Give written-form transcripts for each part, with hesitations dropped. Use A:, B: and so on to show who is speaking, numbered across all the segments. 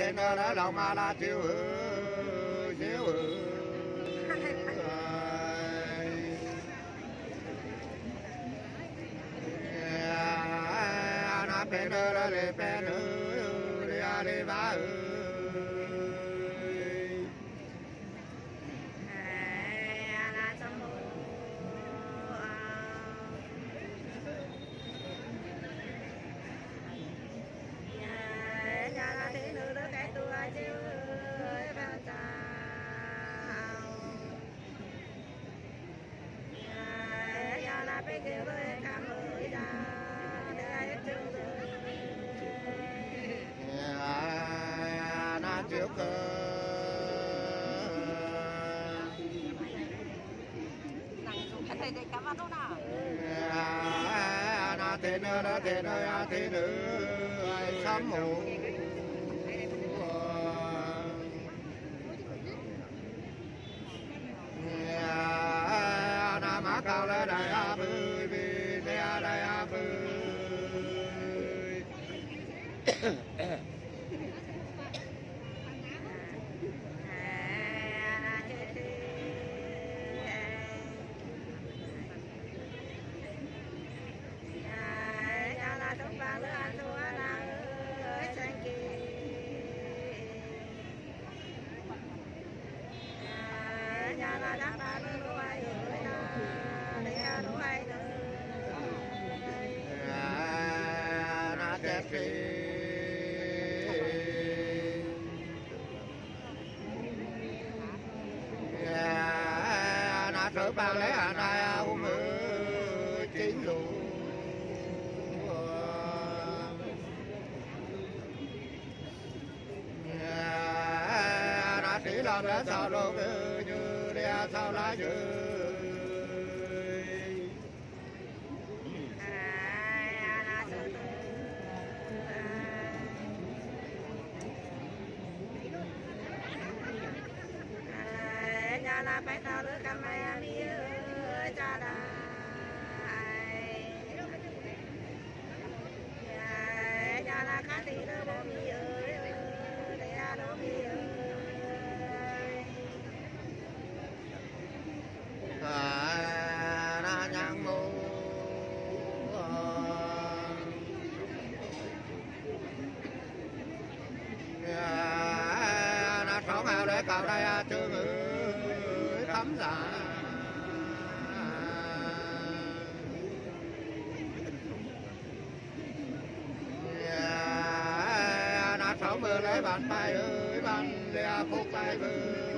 A: tên đó lòng mà là chiếu chiếu na tên đó để tên đi ba na chiếu cơ
B: thầy để cảm ơn đâu nào
A: na tên đó thế nữ sám mù na má cao lên đại a bơi vì đại a bơi na thở ba lấy này chính đủ na chỉ làm để sao đâu như đi sao lá như
B: là phải tao đứa cầm ai đi cha đại nhà là cá thì đứa bố mi ơi để đứa mi
A: ơi na nhang mô na sống ao để cầu đây chưa ngữ thấm giả na sống mưa lấy bàn tay ơi bàn lìa phúc tay bơi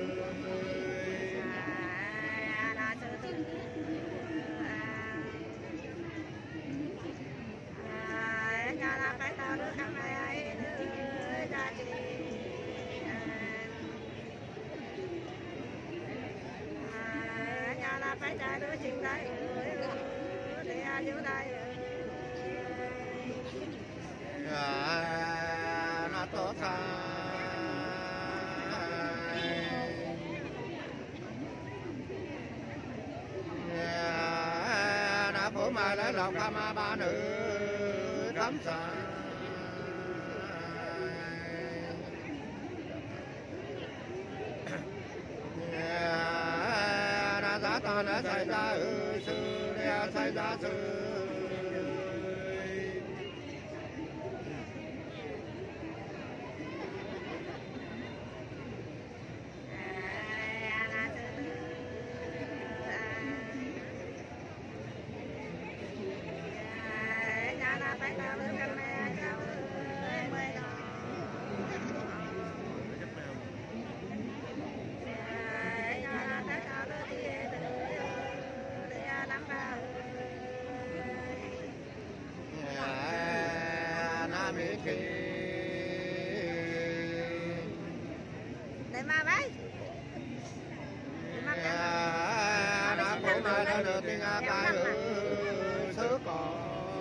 B: nhà là phải tao đứa cầm ai ra chị nhà là phải trả đứa chuyện đây để giữ đây
A: nó tốt ra nó phủ mai lấy lòng ma ba nữ thấm xa đã giá ta đã xảy ra sư đã xảy ra sư
B: để mà bấy
A: đã cũng đã được tiếng tay sứ cỏ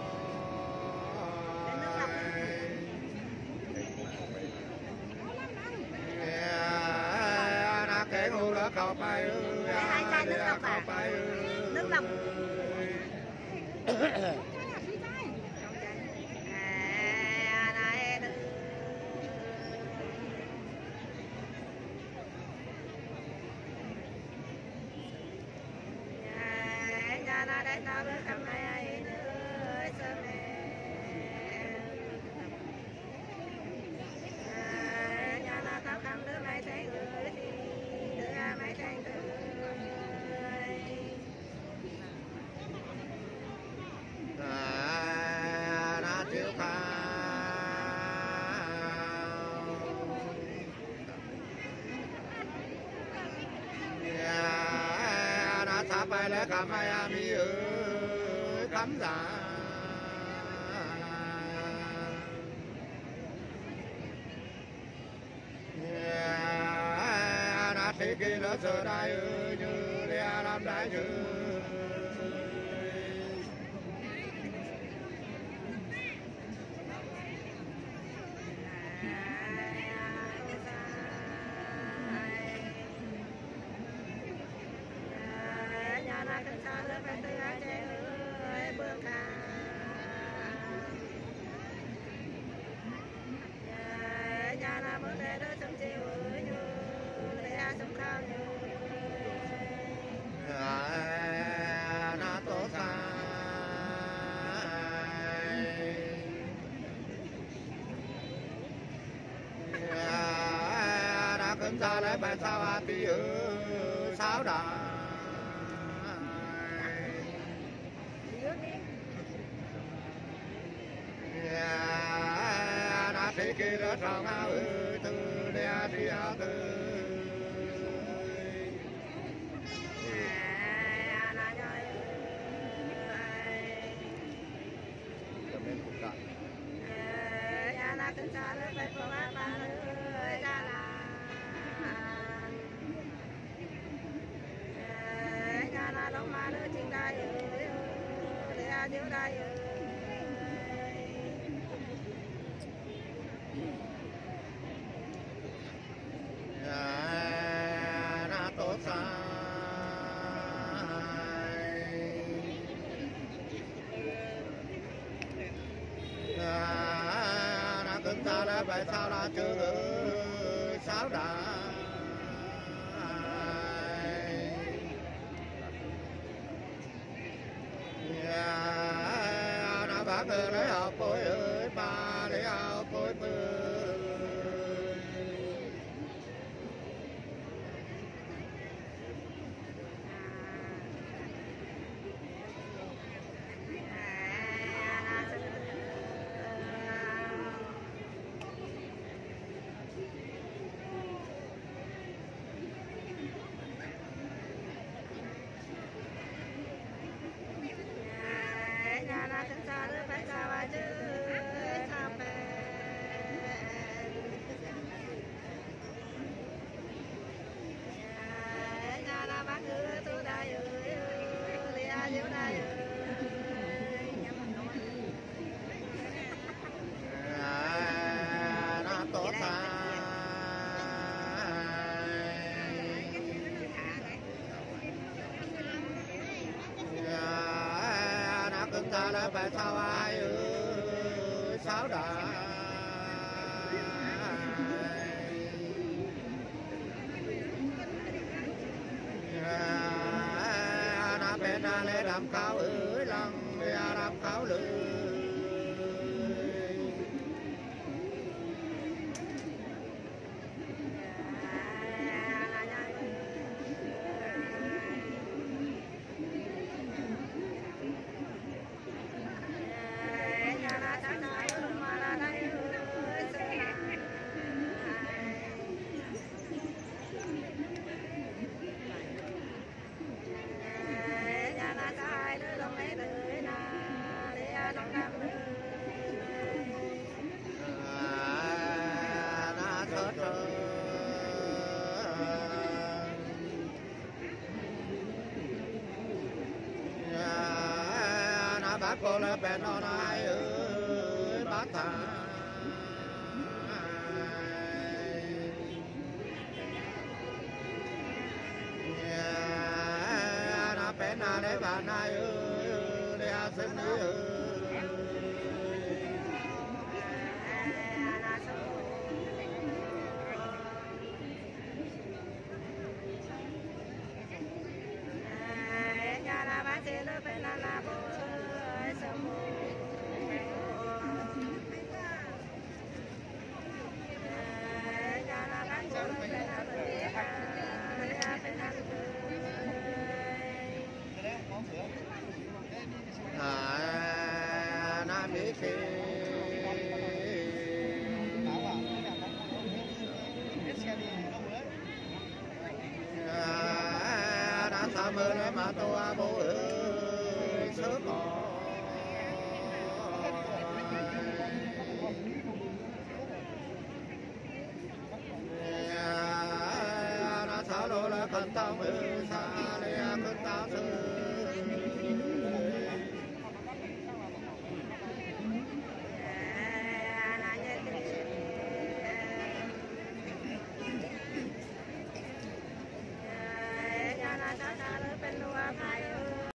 A: đã kể ngu đã cầu bay
B: hai chai nước lọc à nước lọc phải tao được cầm này ai nữa sơ mẹ nhà là tao cầm đứa mày thấy người thì đứa mày thấy người
A: đã chiếu khao đã tháp bài lẽ cảm ai mi ơi cắm giả đã thế kia nó sợ đại ơi như để làm đại như nó tốt đã cấm ra lấy bài sao à tí sáu đà đã thế kia đó sao ngao từ đea đi từ
B: Hãy subscribe cho kênh Ghiền Mì Gõ để không bỏ lỡ
A: cưng ta đã bài sao đã chưa sáu đà đã bác người lấy học bối ơi ba để học bối ta đã bài sao ai ơi sáu đà đã bên đã lê đàm cao ơi lăng để đàm cao lưỡi bác cô là bè nó ai ơi bác thà nó bè nó để bà ai ơi để à xin ơi
B: la
A: bà tô bố ơi sớ cỏ na sa lô la khẩn tao mê sa lê khẩn tao sư
B: เป็นตัวใคร